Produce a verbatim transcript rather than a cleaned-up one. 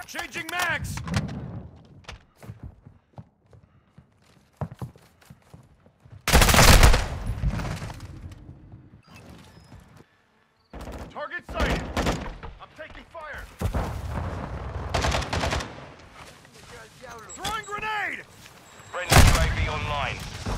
Changing mags! Target sighted! I'm taking fire! Throwing grenade! Friendly U A V online.